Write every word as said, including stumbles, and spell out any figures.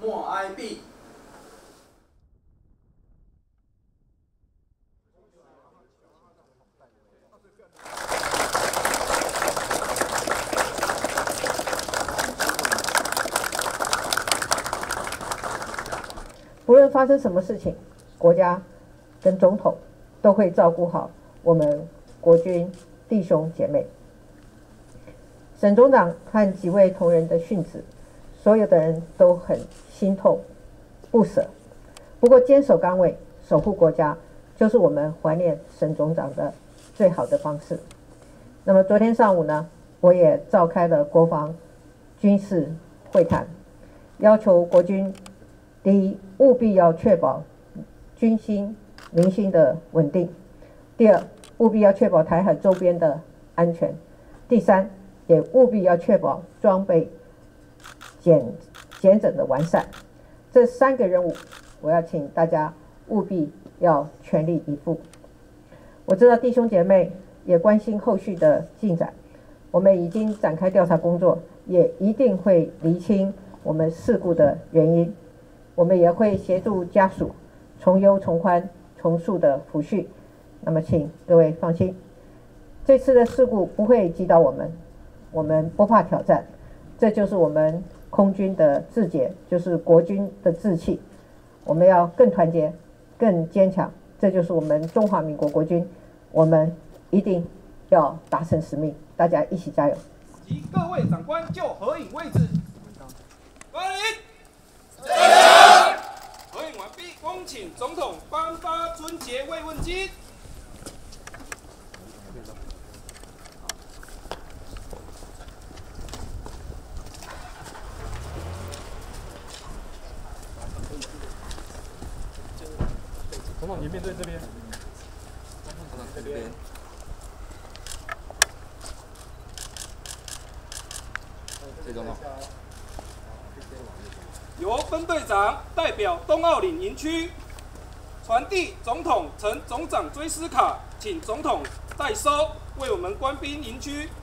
默哀毕。 不论发生什么事情，国家跟总统都会照顾好我们国军弟兄姐妹。沈总长和几位同仁的殉职，所有的人都很心痛不舍。不过坚守岗位，守护国家，就是我们怀念沈总长的最好的方式。那么昨天上午呢，我也召开了国防军事会谈，要求国军第一，务必要确保军心民心的稳定；第二，务必要确保台海周边的安全；第三，也务必要确保装备检检整的完善。这三个任务，我要请大家务必要全力以赴。我知道弟兄姐妹也关心后续的进展，我们已经展开调查工作，也一定会厘清我们事故的原因。我们也会协助家属从优从宽从速的抚恤。那么请各位放心，这次的事故不会击倒我们，我们不怕挑战，这就是我们空军的志节，就是国军的志气。我们要更团结更坚强，这就是我们中华民国国军，我们一定要达成使命，大家一起加油。 及各位长官就合影位置，欢迎。合影完毕，恭请总统颁发春节慰问金。 总统，您面对这边。 总统这边。谢总统。 由分队长代表东澳岭营区传递总统呈总长追思卡，请总统代收，为我们官兵营区